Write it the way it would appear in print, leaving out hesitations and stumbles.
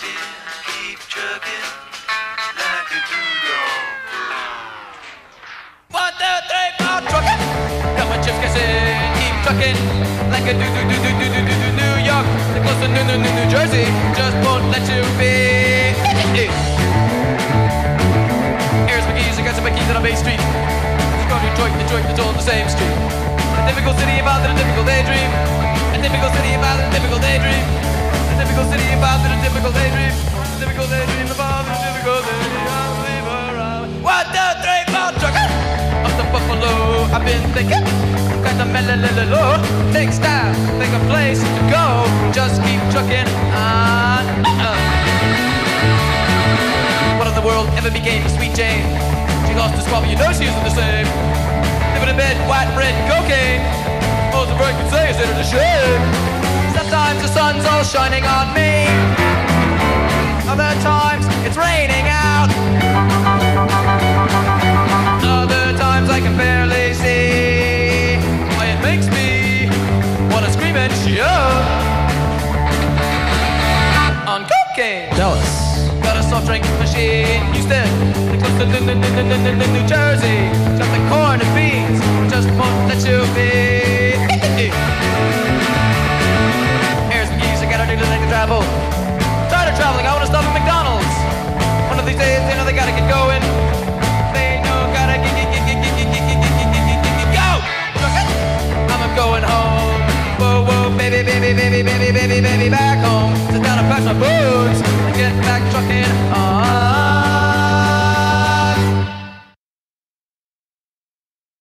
still keep trucking like a dog. 1, 2, 3, 4, truckin'. Got my chips casing, keep truckin' like a New York, close to New Jersey, just won't let you be. Here's McGee's, I got some McGee's on Bay Street. Just go to Detroit, it's all the same street. A typical city about a typical daydream. A typical city about a typical daydream. A typical city about a typical daydream. A typical daydream about a typical daydream. I'll leave around. 1, 2, 3, 4, truckin'. Up to Buffalo, I've been thinking. Got the mellow, take style, think a place to go. Just keep trucking on. What in the world ever became of Sweet Jane? She lost her squad, but you know she isn't the same. Living in bed, white bread, and cocaine. Most of her could say is that it's a shame. Sometimes the sun's all shining on me. Other times it's raining out. Other times I can barely see. Why it makes me wanna scream and shout. On cocaine. Jealous. Got a soft drink machine, Houston, close to New Jersey. Got the corn and beans, just won't let you be. Here's some geese, I gotta do to make the travel. Tired of traveling, I wanna stop at McDonald's. One of these days, they know they gotta get going. They know gotta go. I'm going home. Whoa, whoa, baby, back home. Sit down and pack my boots and get back trucking on.